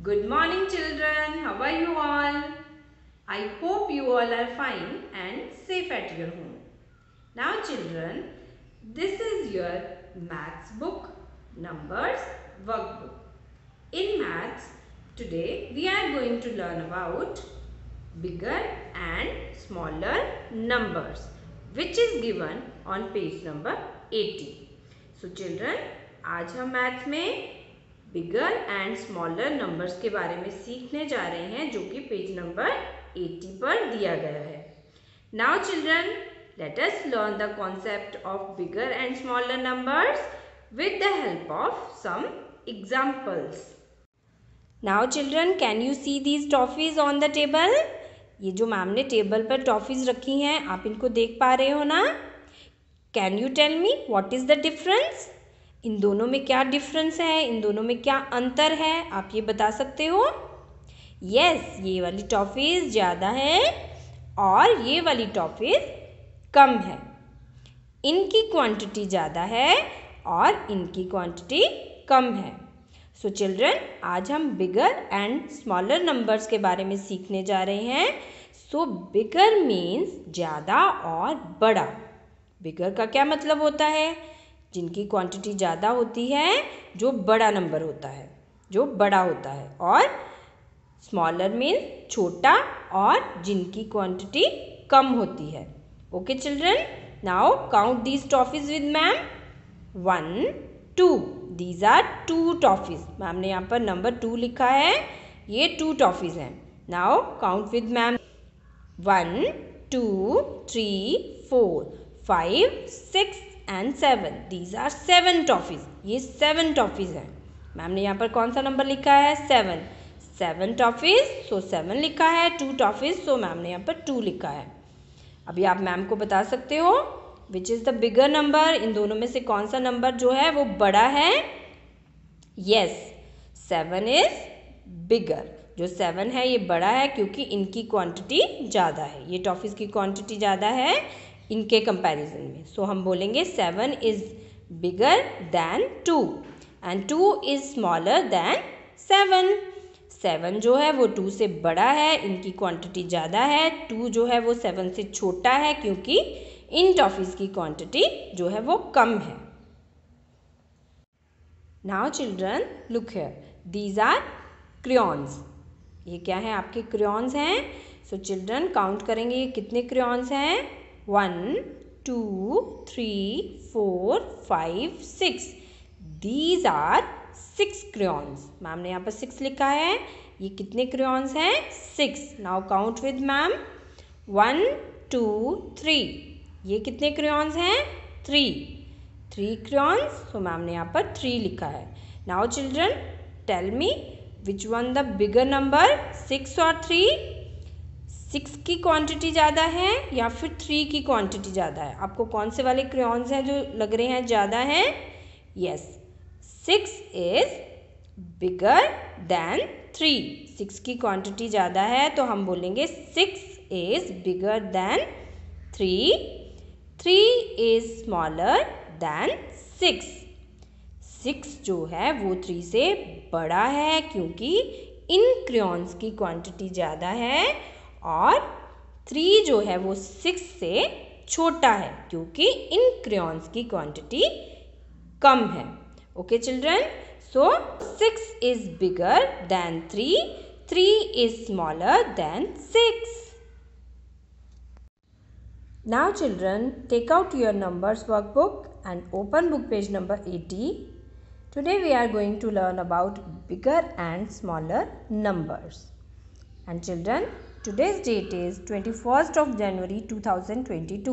Good morning children, how are you all? I hope you all are fine and safe at your home. Now children, this is your maths book, numbers workbook. In maths, today we are going to learn about bigger and smaller numbers, which is given on page number 80. So children, आज हम maths में बिगर and smaller numbers के बारे में सीखने जा रहे हैं, जो कि पेज नंबर 80 पर दिया गया है. Now children, let us learn the concept of bigger and smaller numbers with the help of some examples. Now children, can you see these toffees on the table? ये जो मैम ने table पर toffees रखी हैं, आप इनको देख पा रहे हो ना? Can you tell me what is the difference? इन दोनों में क्या डिफरेंस है, इन दोनों में क्या अंतर है, आप ये बता सकते हो? यस, ये वाली टॉफीज ज़्यादा है और ये वाली टॉफीज कम है. इनकी क्वांटिटी ज़्यादा है और इनकी क्वांटिटी कम है. सो चिल्ड्रन, आज हम बिगर एंड स्मॉलर नंबर्स के बारे में सीखने जा रहे हैं. सो बिगर मीन्स ज़्यादा और बड़ा. बिगर का क्या मतलब होता है? जिनकी क्वांटिटी ज़्यादा होती है, जो बड़ा नंबर होता है, जो बड़ा होता है. और स्मॉलर मीन्स छोटा और जिनकी क्वांटिटी कम होती है. Okay children, now count these toffees with ma'am. 1, 2. These are 2 toffees. Ma'am ने यहाँ पर नंबर 2 लिखा है. ये 2 टॉफीज हैं. Now count with ma'am. 1, 2, 3, 4, 5, 6 and 7. These are 7 toffees. ये 7 टॉफीज हैं. मैम ने यहाँ पर कौन सा नंबर लिखा है? 7. 7 टॉफीज, सो 7 लिखा है. 2 टॉफीज, सो मैम ने यहाँ पर 2 लिखा है. अभी आप मैम को बता सकते हो which is the bigger number. इन दोनों में से कौन सा नंबर जो है वो बड़ा है? Yes, 7 is bigger. जो 7 है ये बड़ा है क्योंकि इनकी क्वांटिटी ज़्यादा है. ये टॉफीज की क्वांटिटी ज़्यादा है इनके कंपैरिजन में. सो हम बोलेंगे 7 is bigger than 2 and 2 is smaller than 7. 7 जो है वो 2 से बड़ा है, इनकी क्वांटिटी ज़्यादा है. 2 जो है वो 7 से छोटा है क्योंकि इन टॉफीज की क्वांटिटी जो है वो कम है. Now children, look here. These are crayons. ये क्या है? आपके क्रेयॉन्स हैं. सो चिल्ड्रन, काउंट करेंगे ये कितने क्रेयॉन्स हैं. 1, 2, 3, 4, 5, 6. These are 6 crayons. मैम ने यहाँ पर 6 लिखा है. ये कितने crayons हैं? 6. Now count with ma'am. 1, 2, 3. ये कितने crayons हैं? 3. 3 crayons. So मैम ने यहाँ पर 3 लिखा है. Now children, tell me which one the bigger number, 6 or 3? 6 की क्वांटिटी ज़्यादा है या फिर 3 की क्वांटिटी ज़्यादा है? आपको कौन से वाले क्रेयॉन्स हैं जो लग रहे हैं ज़्यादा हैं? Yes, 6 is bigger than 3. 6 की क्वांटिटी ज़्यादा है तो हम बोलेंगे 6 is bigger than 3. 3 is smaller than 6. 6 जो है वो 3 से बड़ा है क्योंकि इन क्रेयॉन्स की क्वांटिटी ज़्यादा है और 3 जो है वो 6 से छोटा है क्योंकि इन क्रेयॉन्स की क्वांटिटी कम है. Okay children, so 6 is bigger than 3. 3 is smaller than 6. Now children, take out your numbers workbook and open book page number 80. Today we are going to learn about bigger and smaller numbers. And children, today's date is 21st of January 2022.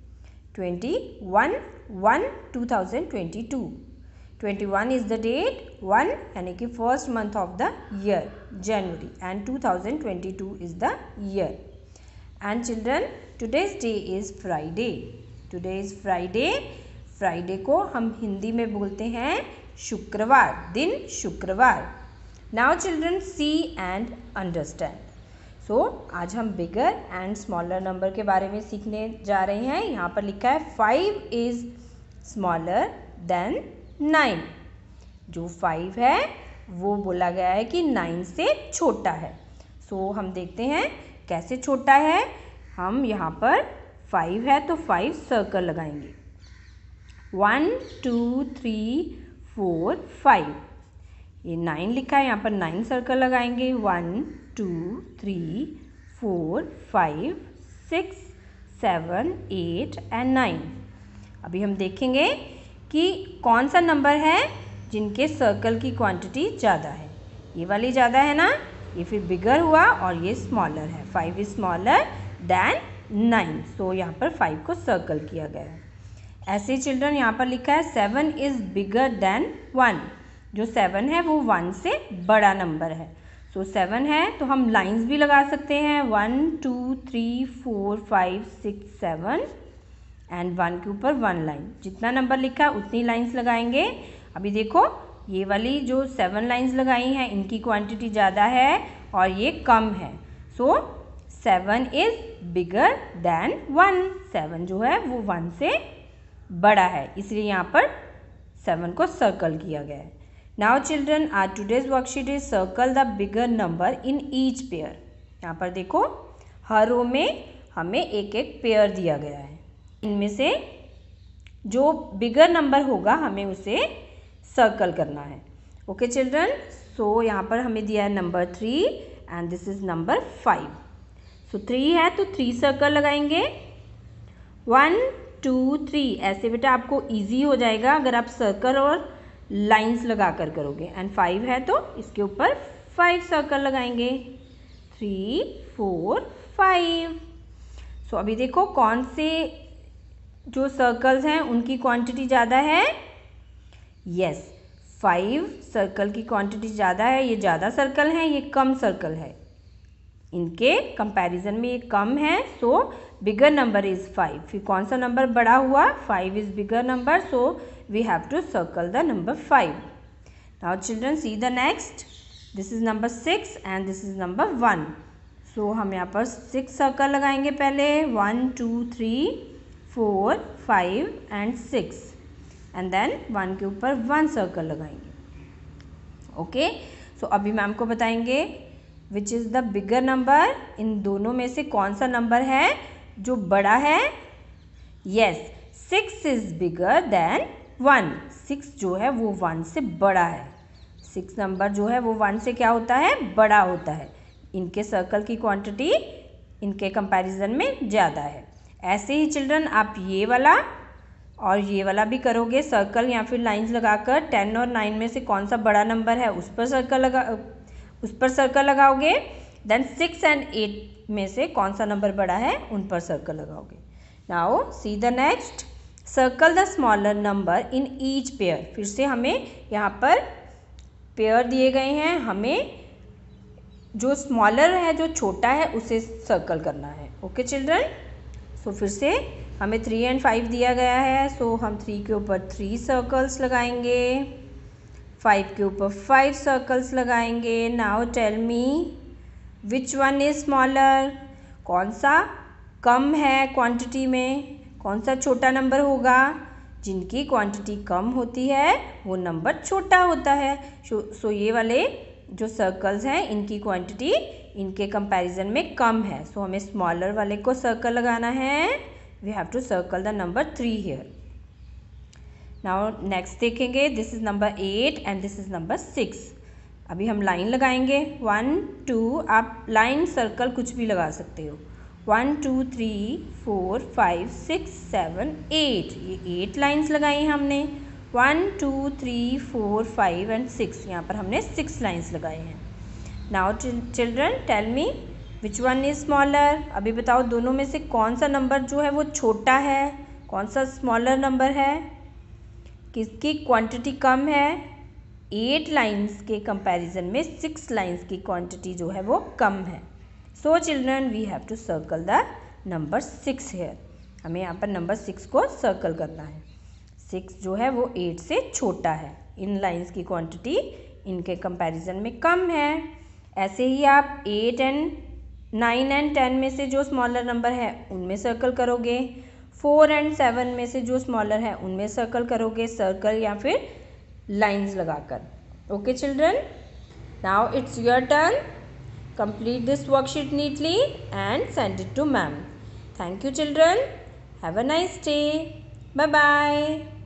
21/1/2022. 21 is the date, 1 यानी कि first month of the year, January, and 2022 is the year. And children, today's day is Friday. Today is Friday. Friday को हम हिंदी में बोलते हैं शुक्रवार, दिन शुक्रवार. Now children, see and understand. So आज हम बिगर एंड स्मॉलर नंबर के बारे में सीखने जा रहे हैं. यहाँ पर लिखा है 5 इज स्मॉलर देन 9. जो 5 है वो बोला गया है कि 9 से छोटा है। सो हम देखते हैं कैसे छोटा है। हम यहाँ पर 5 है तो 5 सर्कल लगाएंगे। 1 2 3 4 5। ये 9 लिखा है, यहाँ पर 9 सर्कल लगाएंगे। 1 2 3 4 5 6 7 8 एंड 9। अभी हम देखेंगे कि कौन सा नंबर है जिनके सर्कल की क्वांटिटी ज़्यादा है। ये वाली ज़्यादा है ना, ये फिर बिगर हुआ और ये स्मॉलर है। 5 इज स्मॉलर देन 9, सो यहाँ पर 5 को सर्कल किया गया है। ऐसे चिल्ड्रन यहाँ पर लिखा है 7 इज़ बिगर देन 1। जो 7 है वो 1 से बड़ा नंबर है। सो 7 है तो हम लाइंस भी लगा सकते हैं। 1 2 3 4 5 6 7 एंड 1 के ऊपर 1 लाइन। जितना नंबर लिखा है उतनी लाइंस लगाएंगे। अभी देखो ये वाली जो 7 लाइंस लगाई हैं इनकी क्वांटिटी ज़्यादा है और ये कम है। सो 7 इज़ बिगर देन 1। 7 जो है वो 1 से बड़ा है, इसलिए यहाँ पर 7 को सर्कल किया गया है। Now children are today's worksheet is circle the bigger number in each pair. यहाँ पर देखो हर रो में हमें एक एक पेयर दिया गया है। इनमें से जो बिगर नंबर होगा हमें उसे सर्कल करना है। ओके चिल्ड्रन, सो यहाँ पर हमें दिया है number 3 and this is number 5। So 3 है तो 3 सर्कल लगाएंगे। 1 2 3 ऐसे बेटा आपको इजी हो जाएगा अगर आप सर्कल और लाइंस लगा कर करोगे। एंड 5 है तो इसके ऊपर 5 सर्कल लगाएंगे। 3 4 5। सो अभी देखो कौन से जो सर्कल्स हैं उनकी क्वांटिटी ज़्यादा है। यस, 5 सर्कल की क्वांटिटी ज़्यादा है। ये ज़्यादा सर्कल हैं, ये कम सर्कल है। इनके कंपैरिजन में ये कम है, सो बिगर नंबर इज़ 5। फिर कौन सा नंबर बड़ा हुआ? 5 is bigger number, so we have to circle the number 5। Now children see the next. This is number 6 and this is number 1। So हम यहाँ पर 6 सर्कल लगाएंगे पहले। 1 2 3 4 5 एंड 6 एंड देन 1 के ऊपर 1 सर्कल लगाएंगे। ओके, सो अभी मैम को बताएंगे which is the bigger number. इन दोनों में से कौन सा नंबर है जो बड़ा है? Yes, 6 is bigger than 1। 6 जो है वो 1 से बड़ा है। 6 नंबर जो है वो 1 से क्या होता है? बड़ा होता है। इनके सर्कल की क्वांटिटी इनके कंपैरिजन में ज़्यादा है। ऐसे ही चिल्ड्रन आप ये वाला और ये वाला भी करोगे सर्कल या फिर लाइंस लगाकर। 10 और 9 में से कौन सा बड़ा नंबर है उस पर सर्कल लगाओगे। देन 6 एंड 8 में से कौन सा नंबर बड़ा है उन पर सर्कल लगाओगे। Now see the next. Circle the smaller number in each pair. फिर से हमें यहाँ पर पेयर दिए गए हैं, हमें जो स्मॉलर है जो छोटा है उसे सर्कल करना है। ओके चिल्ड्रन, सो फिर से हमें 3 एंड 5 दिया गया है। सो हम 3 के ऊपर 3 सर्कल्स लगाएंगे, 5 के ऊपर 5 सर्कल्स लगाएंगे। Now tell me which one is smaller. कौन सा कम है क्वांटिटी में, कौन सा छोटा नंबर होगा? जिनकी क्वांटिटी कम होती है वो नंबर छोटा होता है। सो ये वाले जो सर्कल्स हैं इनकी क्वांटिटी इनके कंपैरिजन में कम है। सो हमें स्मॉलर वाले को सर्कल लगाना है। We have to circle the number 3 here. Now next देखेंगे। This is number 8 and this is number 6। अभी हम लाइन लगाएंगे। 1 2, आप लाइन सर्कल कुछ भी लगा सकते हो। 1 2 3 4 5 6 7 8। ये 8 लाइन्स लगाई हमने। 1 2 3 4 5 एंड 6। यहाँ पर हमने 6 लाइन्स लगाए हैं। Now children tell me which one is smaller. अभी बताओ दोनों में से कौन सा नंबर जो है वो छोटा है, कौन सा स्मॉलर नंबर है, किसकी क्वांटिटी कम है? 8 लाइन्स के कंपैरिजन में 6 लाइन्स की क्वांटिटी जो है वो कम है। So children we have to circle the number 6 here. हमें यहाँ पर नंबर 6 को सर्कल करना है। 6 जो है वो 8 से छोटा है। इन लाइन्स की क्वांटिटी इनके कंपैरिजन में कम है। ऐसे ही आप 8 एंड 9 एंड 10 में से जो स्मॉलर नंबर है उनमें सर्कल करोगे। 4 एंड 7 में से जो स्मॉलर है उनमें सर्कल करोगे, सर्कल या फिर लाइंस लगाकर। Okay children, Now it's your turn. Complete this worksheet neatly and send it to ma'am. Thank you children. Have a nice day. Bye-bye.